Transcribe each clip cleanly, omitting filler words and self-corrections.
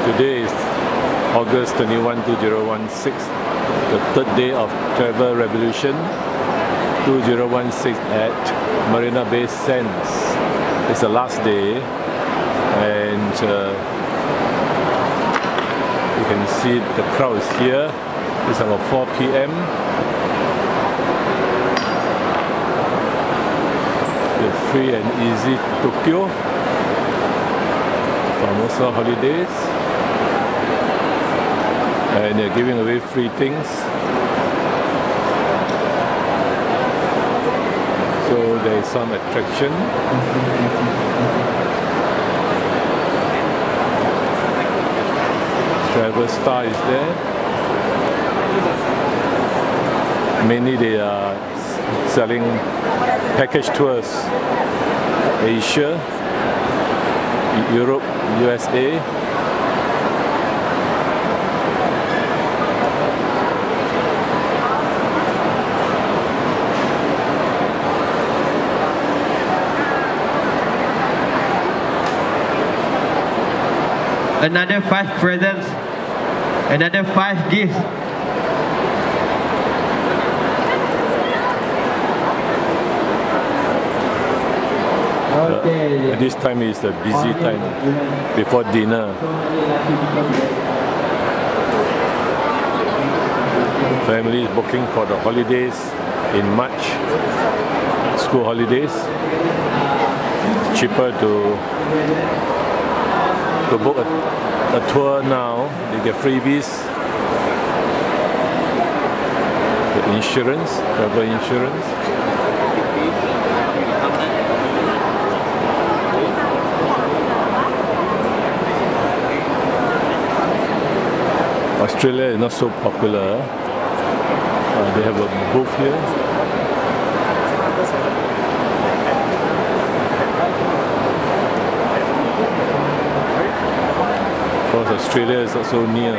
Today is August 21, 2016, the third day of Travel Revolution 2016 at Marina Bay Sands. It's the last day, and you can see the crowd is here. It's about 4 p.m. The free and easy Tokyo Famosa holidays, and they're giving away free things. So there is some attraction. Travel Star is there. Mainly they are selling package tours. Asia, Europe, USA. Another 5 presents, another 5 gifts. This time is the busy time before dinner. Family is booking for the holidays in March, school holidays. It's cheaper to book a tour now. They get freebies, the insurance, travel insurance. Australia is not so popular. They have a booth here. Because Australia is not so near.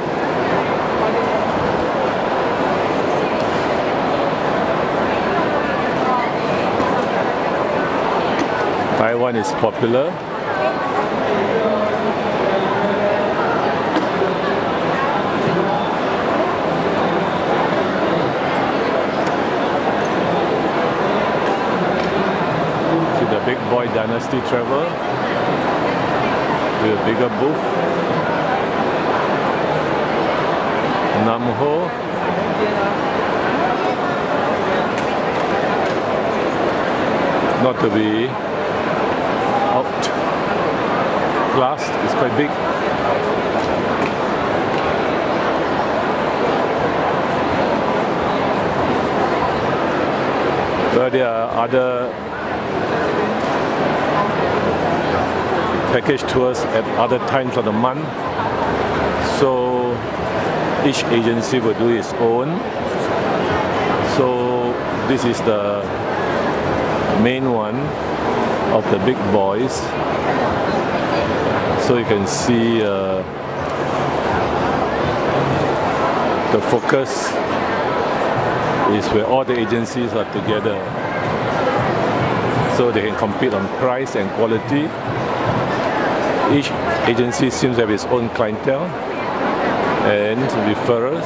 Taiwan is popular. The Big Boy Dynasty Travel with a bigger booth. Namho. Not to be outclassed, it's quite big. But there are other package tours at other times of the month, so each agency will do its own. So this is the main one of the big boys, so you can see the focus is where all the agencies are together, so they can compete on price and quality. Each agency seems to have its own clientele and referrals.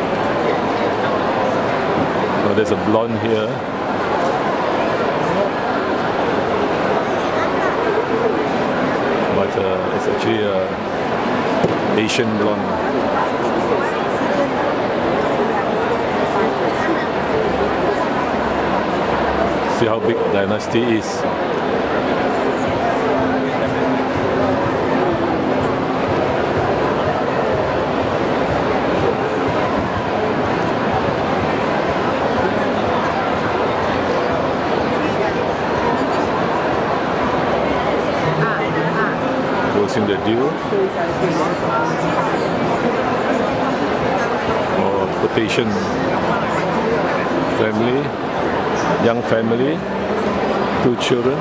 Oh, there's a blonde here. But it's actually an Asian blonde. See how big Dynasty is. Closing the deal or quotation. Family, young family, 2 children.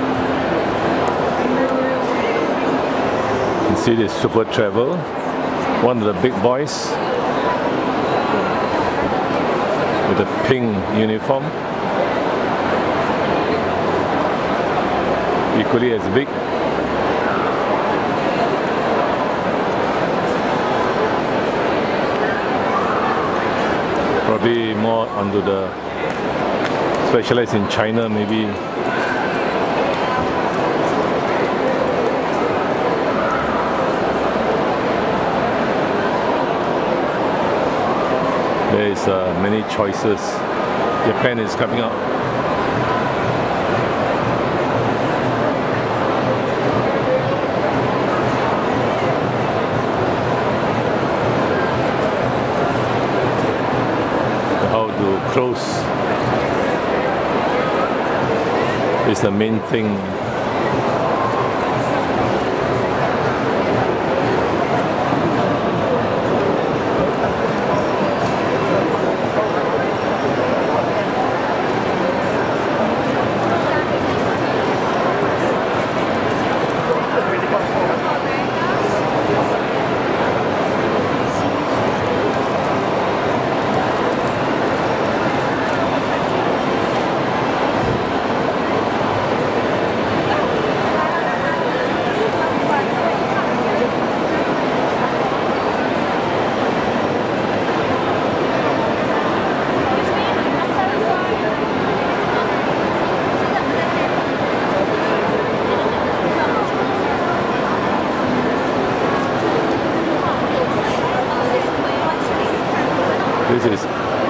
see this super travel. one of the big boys with a pink uniform, equally as big. Probably more onto the specialized in China, maybe. There is many choices. Japan is coming up. How to close is the main thing. This is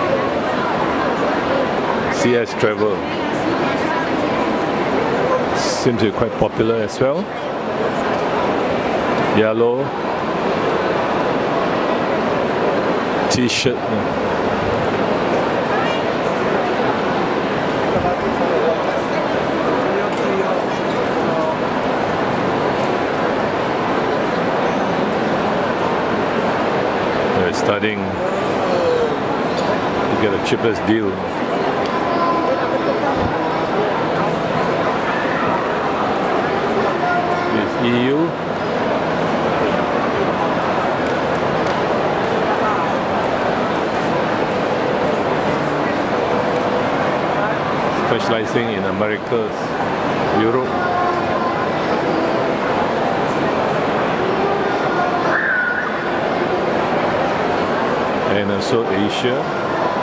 CS Travel. Seems to be quite popular as well. Yellow t-shirt. They're studying to get the cheapest deal. This EU. Specializing in Americas, Europe. And also Asia.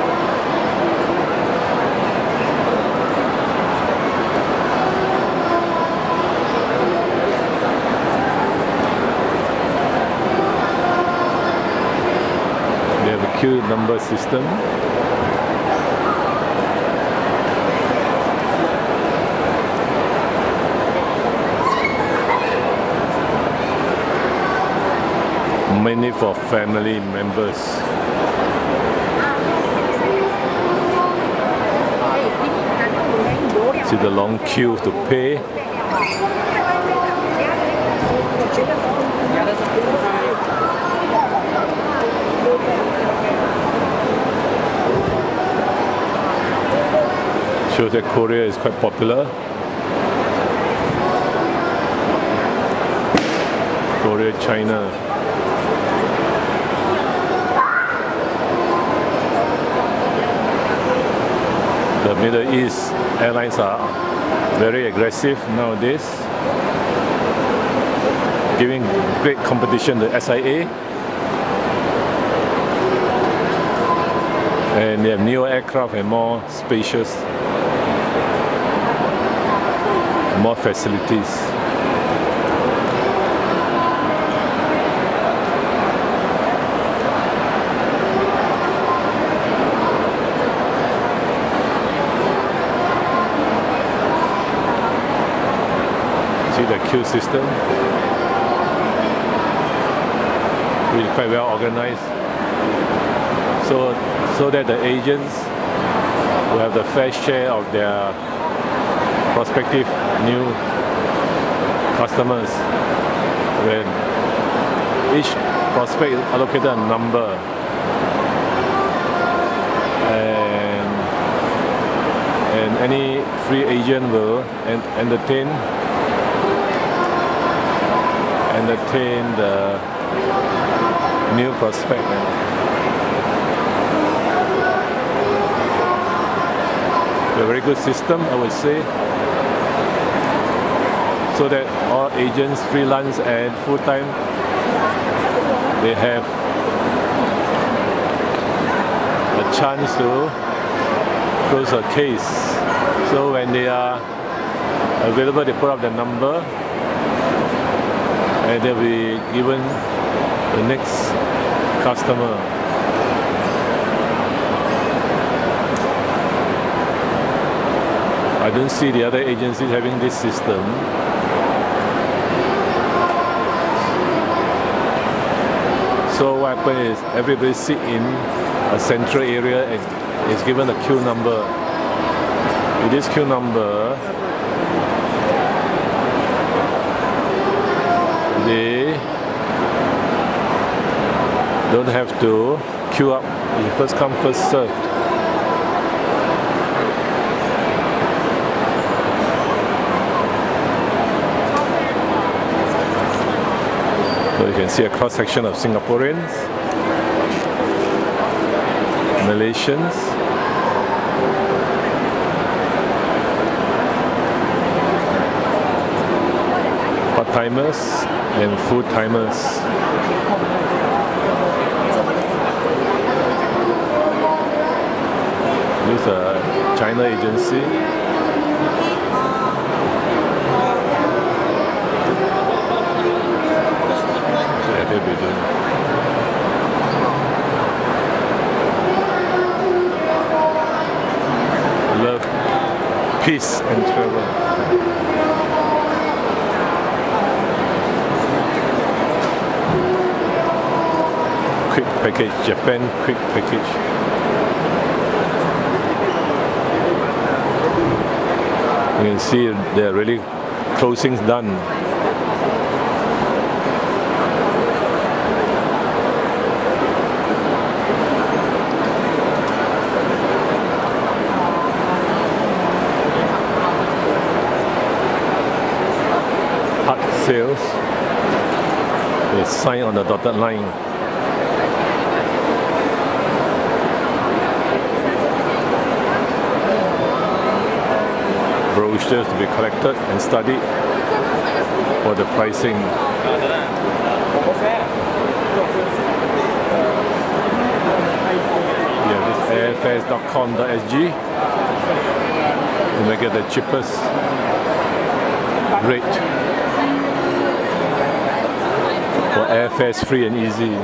They have a queue number system. Mainly for family members. See the long queue to pay. Shows that Korea is quite popular. Korea, China. The Middle East airlines are very aggressive nowadays, giving great competition to SIA. And they have newer aircraft and more spacious, more facilities. See the queue system, which is quite well organized, so that the agents will have the fair share of their prospective new customers. When each prospect is allocated a number, and any free agent will entertain the new prospect. A very good system, I would say, so that all agents, freelance and full-time, they have a chance to close a case. So when they are available, they put up the number and they'll be given the next customer. I don't see the other agencies having this system. So what happens is everybody sit in a central area and is given a queue number. With this queue number, they don't have to queue up. It's first come, first served. So you can see a cross-section of Singaporeans, Malaysians, part-timers and full-timers. This is a China agency. Love, peace and travel. Quick package, Japan quick package. You can see they're really closings done. Hard sales. They sign on the dotted line. Brochures to be collected and studied for the pricing. Yeah, this airfares.com.sg. You may get the cheapest rate for airfares, free and easy.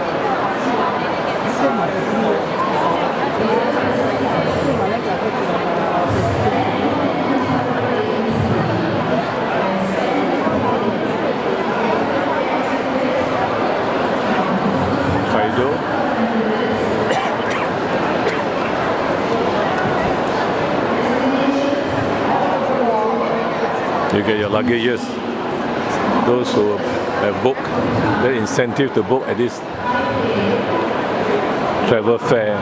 You get your luggages. Those who have booked, the incentive to book at this travel fair.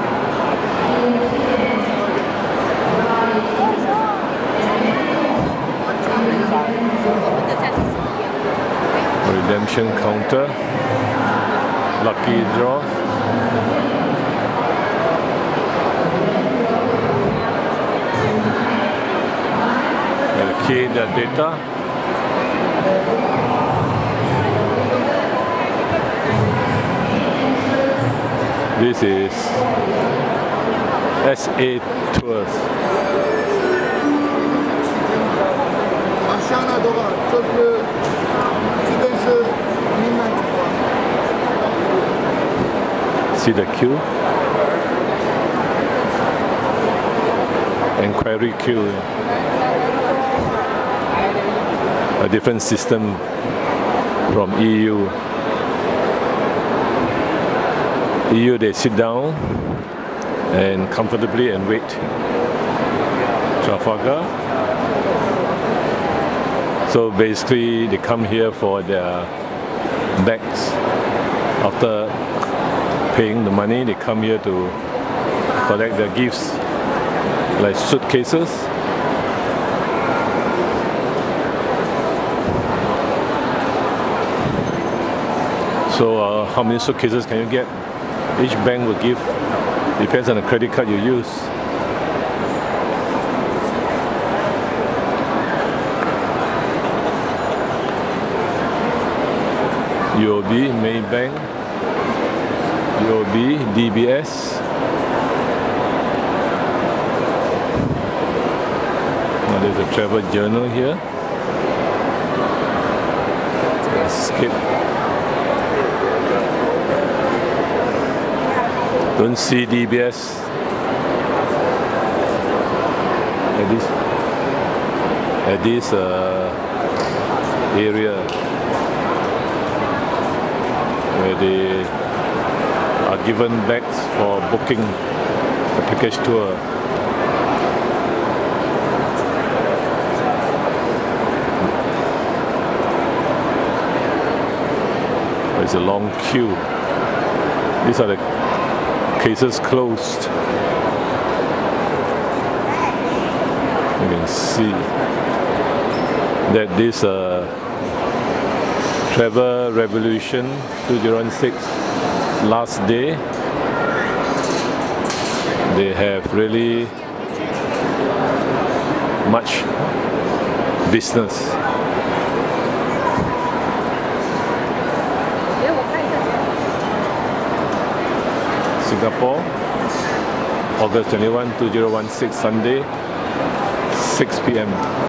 Redemption counter, lucky draw. Key the data. This is SA Tours. See the queue? Enquiry queue. A different system from EU. EU, they sit down and comfortably and wait. Trafalgar. So basically they come here for their bags. After paying the money, they come here to collect their gifts, like suitcases. So how many suitcases can you get? Each bank will give, depends on the credit card you use. UOB, Maybank, UOB, DBS. Now there's a travel journal here. Skip. Don't see DBS at this area where they are given bags for booking the package tour. There's a long queue. These are the cases closed. You can see that this Travel Revolution 2016 last day, they have really much business. Singapore, August 21, 2016, Sunday, 6 p.m.